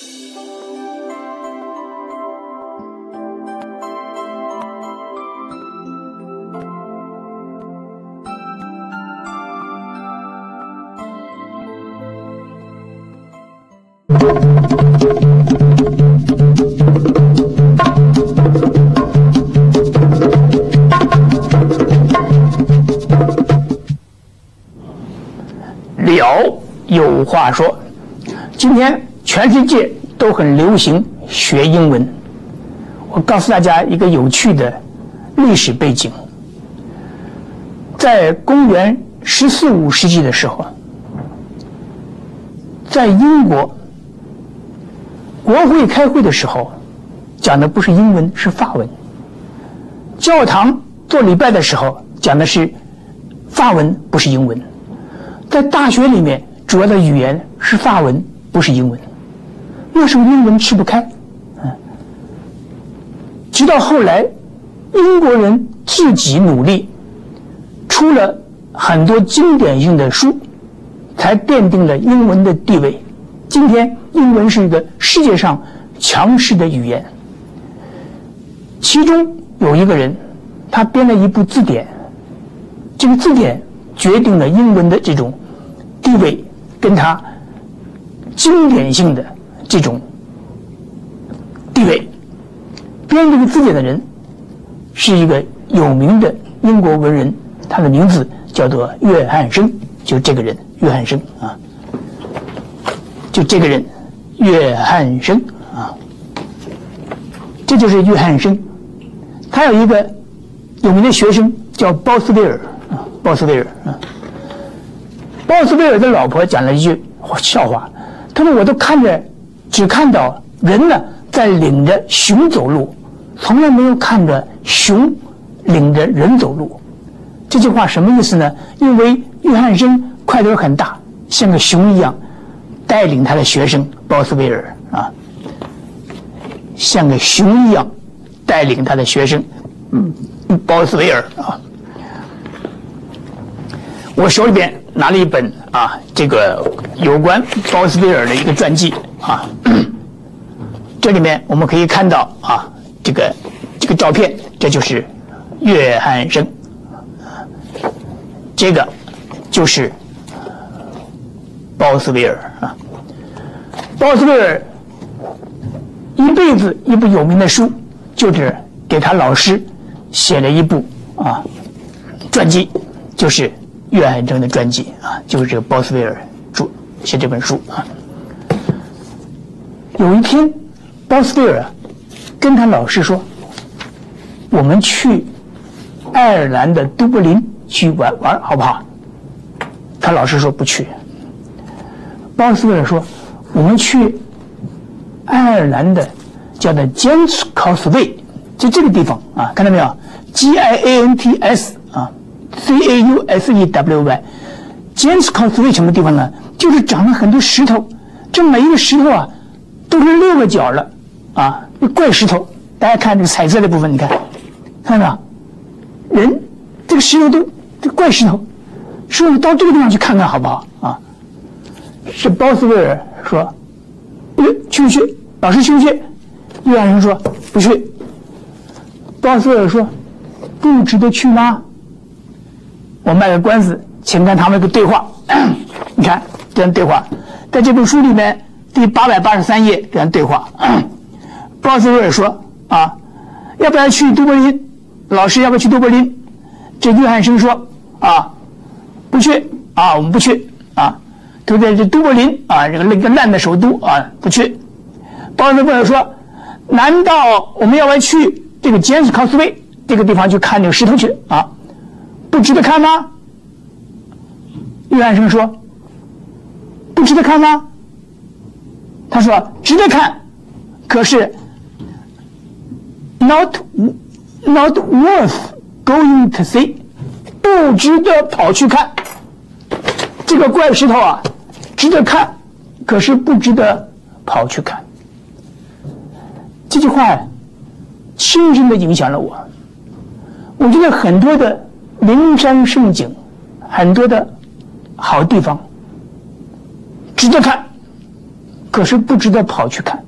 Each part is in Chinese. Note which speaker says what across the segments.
Speaker 1: 了，有话说。今天全世界都很流行学英文。我告诉大家一个有趣的历史背景。在公元14、15世纪的时候，在英国国会开会的时候，讲的不是英文，是法文。教堂做礼拜的时候，讲的是法文，不是英文。在大学里面，主要的语言是法文，不是英文。那时候英文吃不开，直到后来，英国人自己努力，出了很多经典性的书，才奠定了英文的地位。今天，英文是一个世界上强势的语言。其中有一个人，他编了一部字典，这个字典决定了英文的这种地位，跟它经典性的这种地位。编这个字典的人是一个有名的英国文人，他的名字叫做约翰生，就这个人，约翰生啊，就这个人，约翰生啊，这就是约翰生。他有一个有名的学生叫鲍斯威尔啊，鲍斯威尔啊。鲍斯威尔的老婆讲了一句笑话，他说：“我都只看到人呢在领着熊走路，从来没有看着熊领着人走路。”这句话什么意思呢？因为约翰生块头很大，像个熊一样，带领他的学生鲍斯威尔啊，像个熊一样带领他的学生鲍斯威尔啊。我手里边拿了一本啊，这个有关鲍斯威尔的一个传记啊，这里面我们可以看到啊，这个照片，这就是约翰生，这个就是鲍斯威尔啊。鲍斯威尔一辈子一部有名的书，就是给他老师写了一部啊传记，就是约翰生的传记啊，就是这个鲍斯威尔写这本书啊。有一天，鲍斯威尔跟他老师说：“我们去爱尔兰的都柏林去玩好不好？”他老师说不去。鲍斯威尔说：“我们去爱尔兰的叫做 Gants Causeway， 就这个地方啊，看到没有 ？Giants 啊。Causeway， Gants Causeway 什么地方呢？就是长了很多石头，这每一个石头啊都是6个角的啊，怪石头。大家看这个彩色的部分，你看到没有？这个石头这怪石头，说我们到这个地方去看看好不好啊？是鲍斯威尔说，去不去？老师去不去？约翰生说不去。鲍斯威尔说不值得去吗？我卖个关子，请看他们的对话。你看这样对话，在这本书里面第883页这样对话。鲍斯威尔说啊，要不要去都柏林？老师要不要去都柏林？这约翰生说啊，不去啊，我们不去啊，都在这都柏林啊，这个烂的首都啊，不去。鲍斯威尔说，难道我们要不要去这个Gants Causeway这个地方去看那个石头去啊？不值得看吗？约翰生说：“不值得看吗？”他说：“值得看，可是 not worth going to see， 不值得跑去看。这个怪石头啊，值得看，可是不值得跑去看。”这句话深深的影响了我。我觉得很多的名山胜景，很多的好地方值得看， 可是不值得跑去看。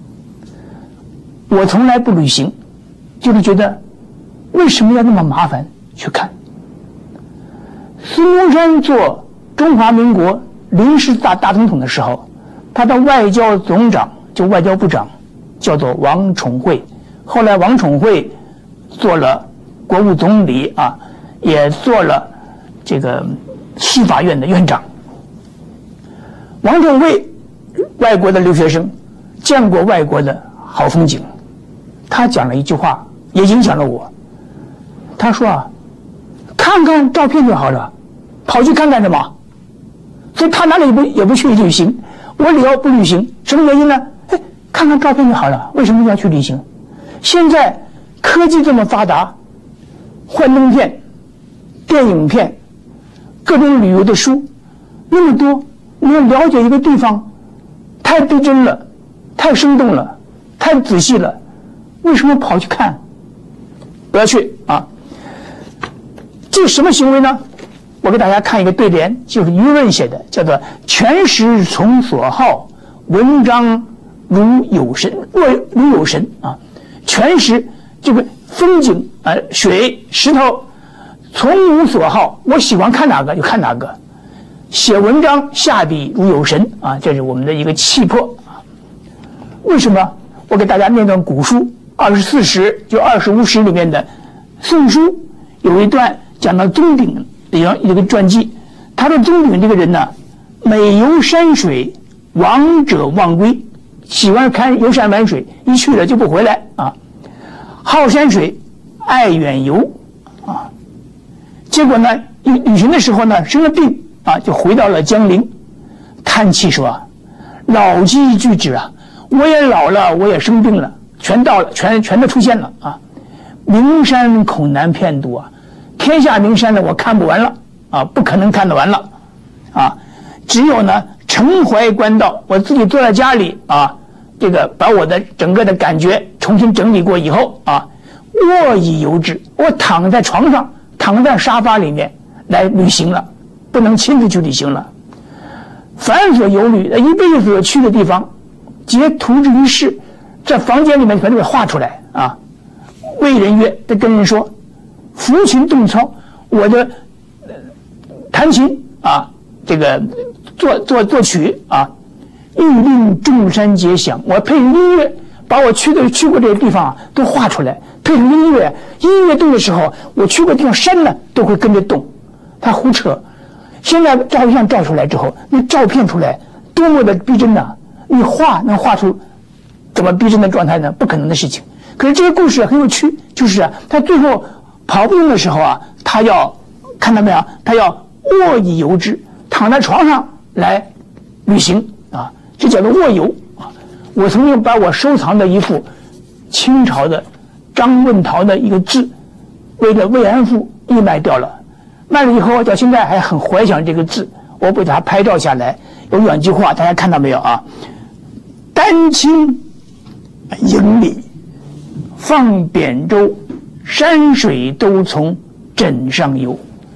Speaker 1: 我从来不旅行，就是觉得为什么要那么麻烦去看？孙中山做中华民国临时大总统的时候，他的外交总长就外交部长叫做王宠惠，后来王宠惠做了国务总理啊，也做了这个西法院的院长。王宠惠外国的留学生，见过外国的好风景，他讲了一句话也影响了我。他说啊，看看照片就好了，跑去看干什么？所以他哪里也不去旅行。我理由不旅行，什么原因呢？看看照片就好了，为什么要去旅行？现在科技这么发达，幻灯片、电影片、各种旅游的书那么多，你要了解一个地方，太逼真了，太生动了，太仔细了，为什么跑去看？不要去啊！这什么行为呢？我给大家看一个对联，就是余润写的，叫做“全时从所好，文章如有神”，如有神啊！全时这个风景啊，水、石头，从无所好，我喜欢看哪个就看哪个。写文章下笔如有神啊，这是我们的一个气魄啊。为什么？我给大家念段古书，24史就25史里面的《宋书》有一段讲到宗鼎的一个传记。他的宗鼎这个人呢，每游山水，往者忘归，喜欢看游山玩水，一去了就不回来啊。好山水，爱远游啊。结果呢，旅行的时候呢，生了病啊，就回到了江陵，叹气说啊，老疾俱至啊，我也老了，我也生病了，全到了，全都出现了啊。名山恐难遍读啊，天下名山呢，我看不完了啊，不可能看得完了啊。只有呢，诚怀观道，我自己坐在家里啊，这个把我的整个的感觉重新整理过以后啊，卧以游之，我躺在床上，躺在沙发里面来旅行了，不能亲自去旅行了。凡所游旅，一辈子所去的地方，皆图之于世，在房间里面全都给画出来啊。谓人曰，他跟人说，抚琴动操，我的弹琴啊，这个作曲啊，欲令众山皆响，我配音乐，把我去过这些地方啊都画出来，配上音乐，音乐动的时候，我去过地方山呢都会跟着动。他胡扯。现在照相照出来之后，那照片出来多么的逼真呐！你画能画出怎么逼真的状态呢？不可能的事情。可是这个故事很有趣，就是啊，他最后跑不动的时候啊，他要看到没有？他要卧以游之，躺在床上来旅行啊，这叫做卧游啊。我曾经把我收藏的一幅清朝的张问陶的一个字，为了慰安妇义卖掉了。卖了以后，到现在还很怀想这个字，我把它拍照下来。有两句话，大家看到没有啊？丹青营里放扁舟，山水都从枕上游。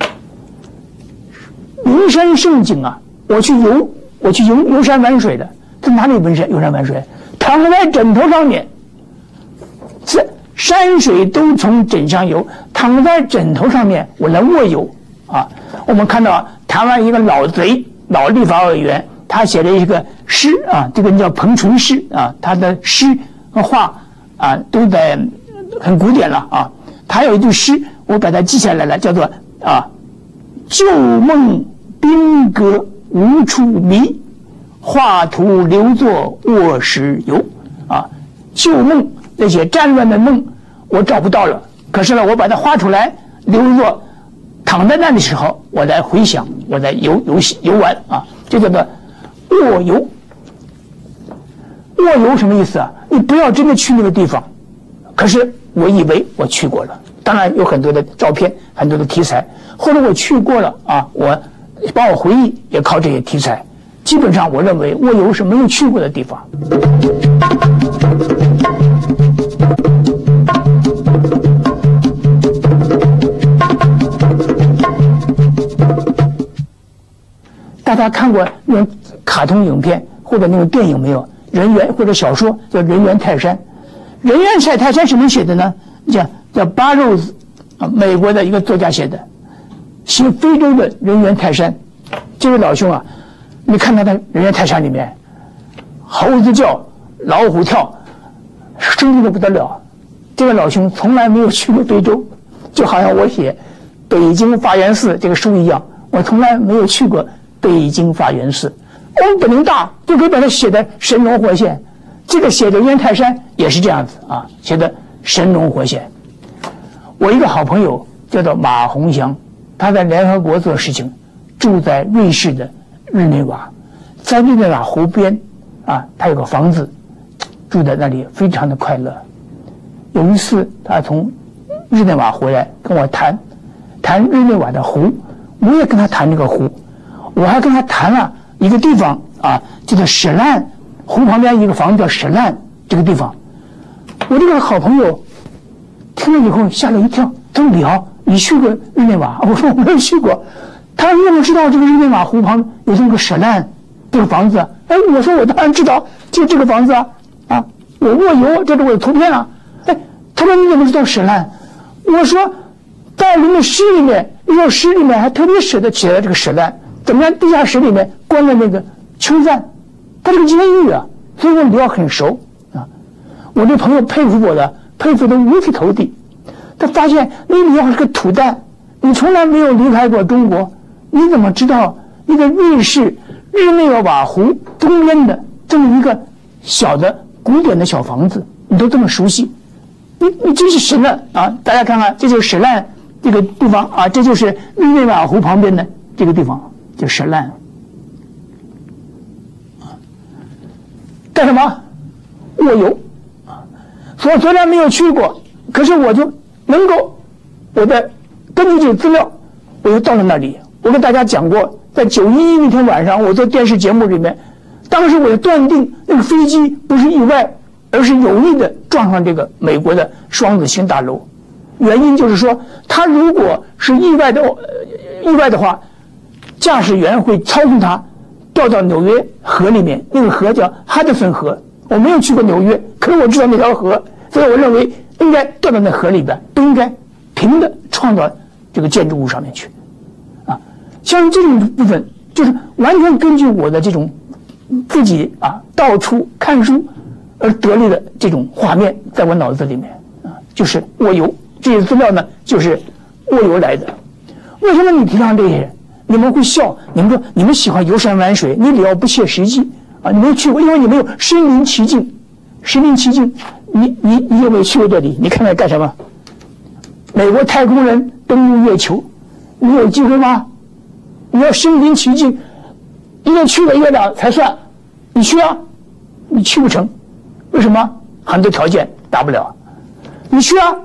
Speaker 1: 名山胜景啊，我去游山玩水的，在哪里游山玩水？躺在枕头上面，这山水都从枕上游，躺在枕头上面，我来卧游。啊，我们看到台湾一个老立法委员，他写了一个诗啊，这个人叫彭淳诗啊，他的诗和画啊都在很古典了啊。他有一句诗，我把它记下来了，叫做啊，旧梦宾阁无处迷，画图留作卧室游啊。旧梦那些战乱的梦，我找不到了，可是呢，我把它画出来，留作。躺在那的时候，我来回想，我来游玩啊，这叫做卧游。卧游什么意思啊？你不要真的去那个地方，可是我以为我去过了，当然有很多的照片，很多的题材，或者我去过了啊，我帮我回忆也靠这些题材。基本上我认为卧游是没有去过的地方。大家看过那种卡通影片或或者那种电影没有？人猿或者小说叫《人猿泰山》，人猿泰山什么写的呢？叫巴肉斯啊，美国的一个作家写的，写非洲的人猿泰山。这位老兄啊，你看他的人猿泰山里面，猴子叫，老虎跳，生动的不得了。这位老兄从来没有去过非洲，就好像我写《北京法源寺》这个书一样，我从来没有去过北京法源寺。我们本领大，就可以把它写的神龙活现。这个写的人猿泰山也是这样子啊，写的神龙活现。我一个好朋友叫做马鸿祥，他在联合国做事情，住在瑞士的日内瓦，在日内瓦湖边啊，他有个房子，住在那里非常的快乐。有一次他从日内瓦回来跟我谈日内瓦的湖，我也跟他谈这个湖，我还跟他谈了一个地方啊，叫做史烂，湖旁边一个房子叫史烂这个地方。我这个好朋友听了以后吓了一跳，他说：“李敖，你去过日内瓦？”我说：“我没有去过。”他说：“你怎么知道这个日内瓦湖旁有这么个史烂这个房子？”哎，我说：“我当然知道，就这个房子啊，啊，我卧游，这是我的图片啊。”哎，他说：“你怎么知道史烂？”我说：“在您的诗里面，那首诗里面还特别写了这个史烂，怎么样？地下室里面关了那个囚犯，他这个监狱啊，所以我李敖很熟啊。我这朋友佩服我的，佩服的五体投地。他发现你李敖是个土蛋，你从来没有离开过中国，你怎么知道一个瑞士日内瓦湖东边的这么一个小的古典的小房子，你都这么熟悉？你真是神了啊！大家看看，这就是史烂这个地方啊，这就是日内瓦湖旁边的这个地方，叫史烂。干什么？卧游啊！我虽然没有去过，可是我就能够，我的根据这个资料，我就到了那里。我跟大家讲过，在911那天晚上，我做电视节目里面，当时我就断定那个飞机不是意外，而是有意的撞上这个美国的双子星大楼。原因就是说，他如果是意外的话，驾驶员会操纵他掉到纽约河里面，那个河叫哈德森河。我没有去过纽约，可是我知道那条河，所以我认为应该掉到那河里边，不应该平的撞到这个建筑物上面去。啊，像这种部分就是完全根据我的这种自己啊到处看书而得来的这种画面，在我脑子里面啊，就是卧游这些资料呢，就是卧游来的。为什么你提倡这些？你们会笑，你们说你们喜欢游山玩水，你只要不切实际啊！你没去过，因为你没有身临其境，身临其境。你有没有去过这里？你看看干什么？美国太空人登陆月球，你有机会吗？你要身临其境，一定去了月亮才算。你去啊，你去不成，为什么？很多条件达不了。你去啊，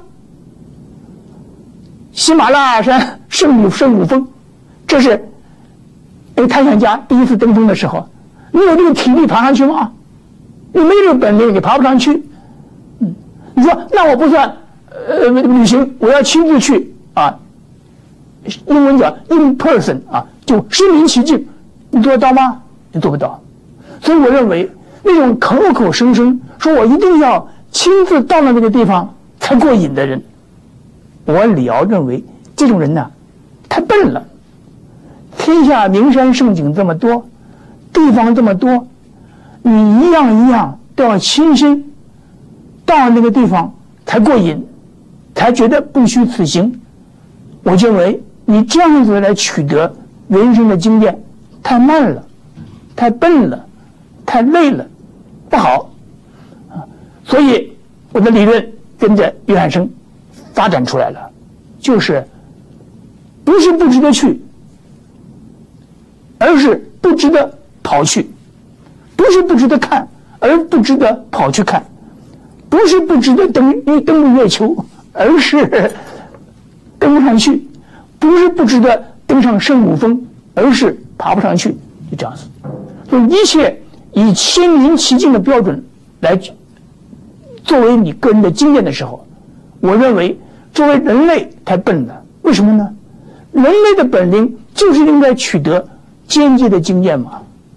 Speaker 1: 喜马拉雅山圣母峰。这是太空家第一次登峰的时候，你有这个体力爬上去吗？你没这个本领，你爬不上去。你说那我不算旅行，我要亲自去啊，英文叫 in person 啊，就身临其境，你做得到吗？你做不到。所以我认为那种口口声声说我一定要亲自到了那个地方才过瘾的人，我李敖认为这种人呢太笨了。天下名山胜景这么多，地方这么多，你一样一样都要亲身到那个地方才过瘾，才觉得不虚此行。我认为你这样子来取得人生的经验太慢了，太笨了，太累了，不好啊！所以我的理论跟着约翰生发展出来了，就是不是不值得去，而是不值得跑去；不是不值得看，而不值得跑去看；不是不值得登陆月球，而是登不上去；不是不值得登上圣母峰，而是爬不上去。就这样子，所以一切以身临其境的标准来作为你个人的经验的时候，我认为作为人类太笨了。为什么呢？人类的本领就是应该取得间接的经验嘛。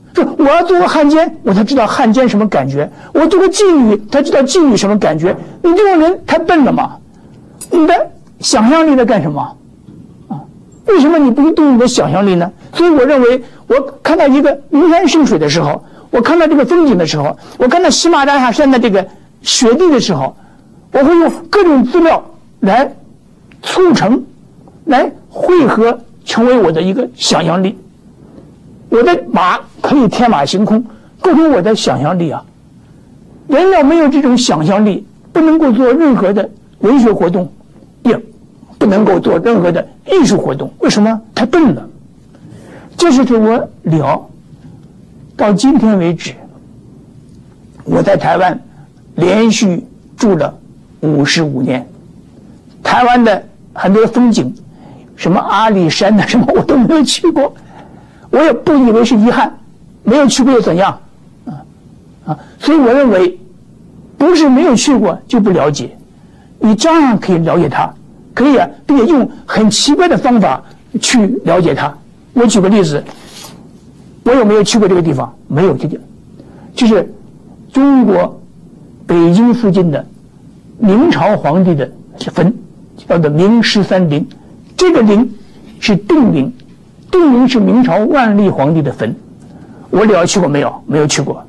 Speaker 1: 说我要做个汉奸，我才知道汉奸什么感觉；我做个妓女，才知道妓女什么感觉。你这种人太笨了嘛！你的想象力在干什么？啊，为什么你不去动你的想象力呢？所以我认为，我看到一个名山胜水的时候，我看到这个风景的时候，我看到喜马拉雅山的这个雪地的时候，我会用各种资料来促成、来汇合，成为我的一个想象力。我的马可以天马行空，构成我的想象力啊！人要没有这种想象力，不能够做任何的文学活动，也不能够做任何的艺术活动。为什么？太笨了。这是我聊到今天为止，我在台湾连续住了55年，台湾的很多风景，什么阿里山的什么我都没有去过。我也不以为是遗憾，没有去过又怎样？所以我认为，不是没有去过就不了解，你照样可以了解它，可以啊，并且用很奇怪的方法去了解它。我举个例子，我有没有去过这个地方？没有，就是中国北京附近的明朝皇帝的坟，叫做明13陵，这个陵是定陵。定陵是明朝万历皇帝的坟，我了去过没有？没有去过。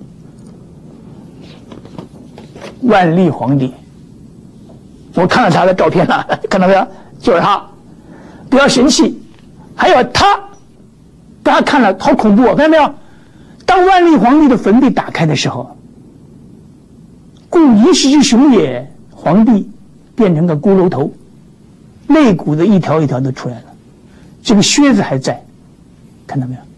Speaker 1: 万历皇帝，我看了他的照片了，看到没有？就是他，不要生气。还有他，大家看了好恐怖，看到没有？当万历皇帝的坟被打开的时候，故一时之雄也，皇帝变成个骷髅头，肋骨子一条一条的出来了，这个靴子还在。看到没有？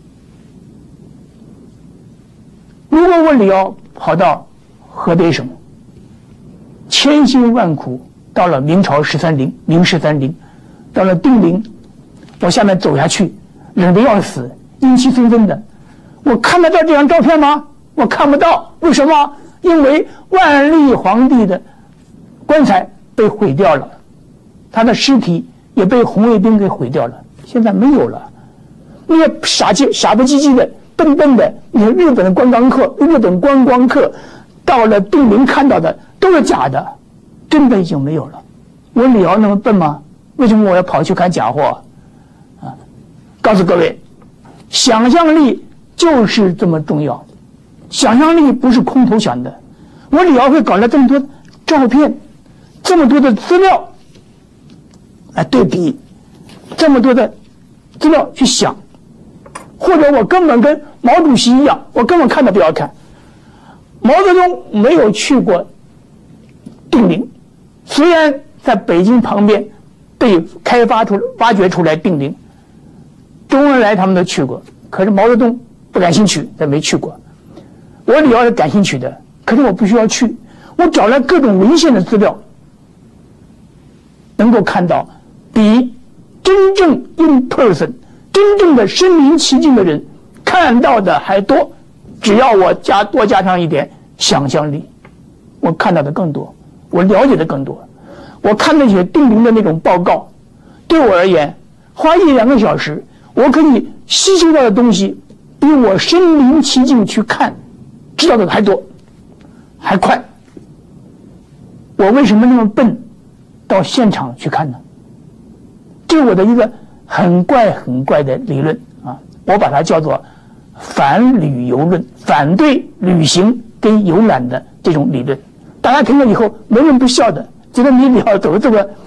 Speaker 1: 如果我李敖跑到河北省，千辛万苦到了明朝13陵，明13陵，到了定陵，我下面走下去，冷得要死，阴气森森的，我看得到这张照片吗？我看不到。为什么？因为万历皇帝的棺材被毁掉了，他的尸体也被红卫兵给毁掉了，现在没有了。那些傻不唧唧的、笨笨的，你看日本观光客到了定陵看到的都是假的，真的已经没有了。我李敖那么笨吗？为什么我要跑去看假货？告诉各位，想象力就是这么重要，想象力不是空头想的。我李敖会搞了这么多照片，这么多的资料来对比，这么多的资料去想。或者我根本跟毛主席一样，我根本看都不要看。毛泽东没有去过定陵，虽然在北京旁边被挖掘出来定陵，周恩来他们都去过，可是毛泽东不感兴趣，他没去过。我李敖是感兴趣的，可是我不需要去。我找来各种文献的资料，能够看到比真正 in person。真正的身临其境的人看到的还多，只要我多加上一点想象力，我看到的更多，我了解的更多。我看那些定陵的那种报告，对我而言，花1-2个小时，我可以吸收到的东西，比我身临其境去看知道的还多，还快。我为什么那么笨，到现场去看呢？这是我的一个很怪的理论啊，我把它叫做反旅游论，反对旅行跟游览的这种理论。大家听了以后没人不笑的，觉得你要走这个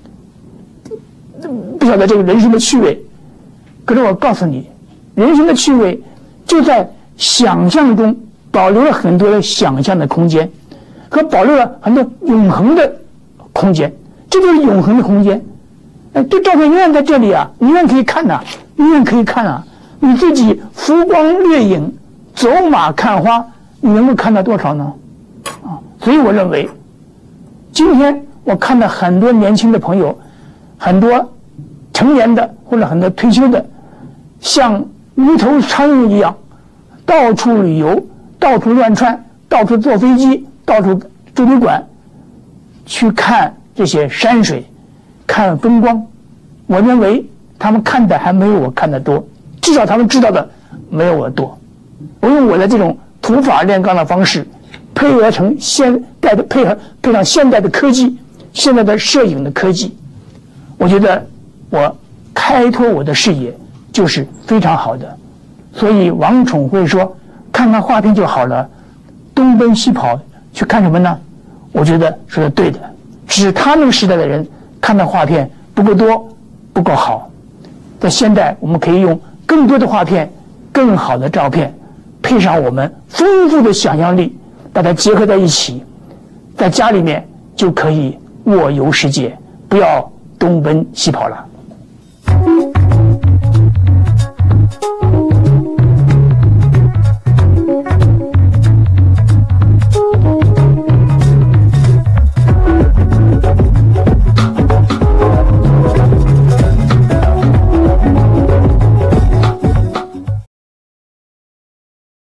Speaker 1: 不晓得这个人生的趣味。可是我告诉你，人生的趣味就在想象中保留了很多的想象的空间，和保留了很多永恒的空间，这就是永恒的空间。这照片永远在这里啊，永远可以看呐，永远可以看啊。你自己浮光掠影，走马看花，你能够看到多少呢？所以我认为，今天我看到很多年轻的朋友，很多成年的或者很多退休的，像无头苍蝇一样，到处旅游，到处乱窜，到处坐飞机，到处住旅馆，去看这些山水。看风光，我认为他们看的还没有我看的多，至少他们知道的没有我多。 我用我的这种土法炼钢的方式，配上现代的科技，现在的摄影的科技，我觉得我开拓我的视野就是非常好的。所以王宠惠说看看画片就好了，东奔西跑去看什么呢？我觉得说的对的，只是他那个时代的人看的画片不够多，不够好。在现代我们可以用更多的画片，更好的照片，配上我们丰富的想象力，把它结合在一起，在家里面就可以卧游世界，不要东奔西跑了。